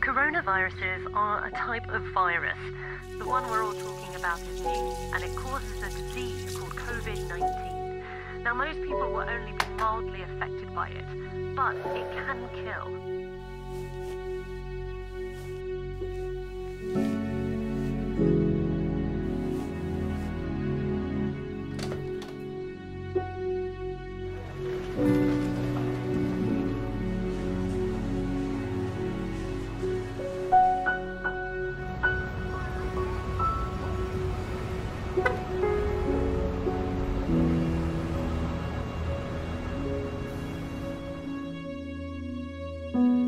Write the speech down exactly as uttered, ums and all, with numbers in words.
Coronaviruses are a type of virus. The one we're all talking about is new, and it causes a disease called COVID nineteen. Now, most people will only be mildly affected by it, but it can kill. Thank you.